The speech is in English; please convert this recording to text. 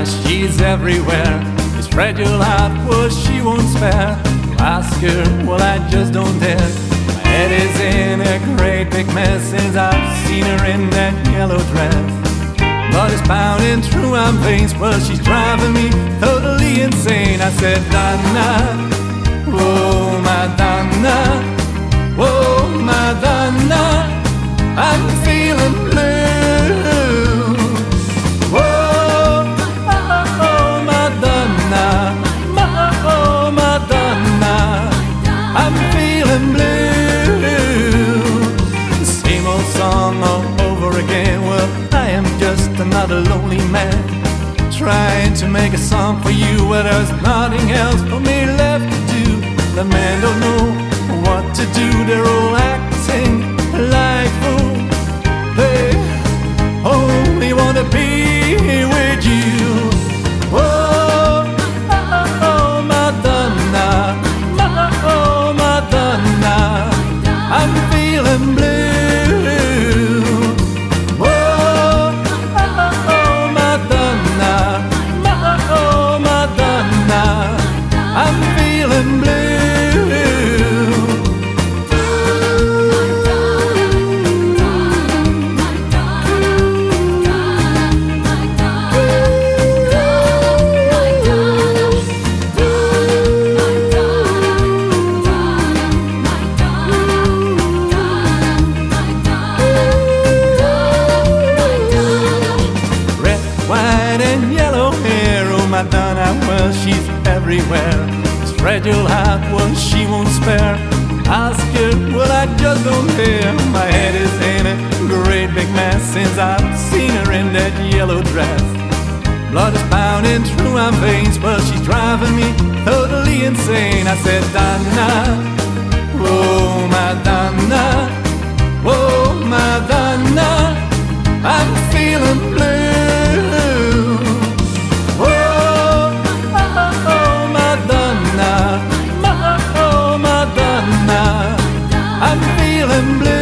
she's everywhere. This fragile heart, well, she won't spare. To ask her, well, I just don't dare. My head is in a great big mess since I've seen her in that yellow dress. Blood is pounding through my veins, well, she's driving me totally insane. I said, Donna, oh, Madonna, oh, Madonna, I'm feeling blue. Oh, Madonna, oh, Madonna, I'm feeling blue. The same old song all over again. Well, I am just another lonely man trying to make a song for you, where there's nothing else for me left to do. The men don't know what to do, they're all acting like fools. They only want to be with you. Oh, Madonna, oh, Madonna, I'm feeling blue. Oh, Madonna, oh, Madonna, I'm feeling blue. Madonna, well, she's everywhere. This fragile heart, well, she won't spare. Ask her, well, I just don't care. My head is in a great big mess since I've seen her in that yellow dress. Blood is pounding through my veins, but she's driving me totally insane. I said, Donna, oh, Madonna, oh, Madonna, I'm feeling blue. I'm feeling blue.